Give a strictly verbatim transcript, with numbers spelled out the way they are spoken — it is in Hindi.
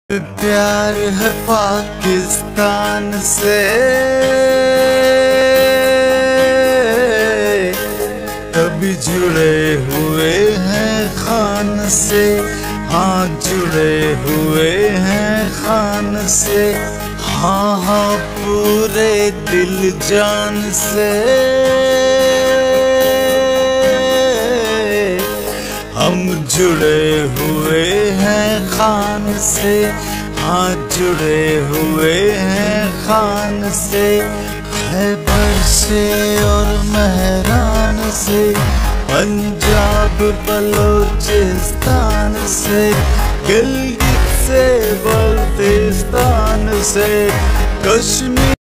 प्यार है पाकिस्तान से, कभी जुड़े हुए हैं खान से। हाँ जुड़े हुए हैं खान से, हाँ हाँ पूरे दिल जान से। हम जुड़े हुए हैं खान से, हाँ जुड़े हुए हैं खान से। खैबर से और महरान से, पंजाब बलोचिस्तान से, गिलगित से बल्तिस्तान से, कश्मीर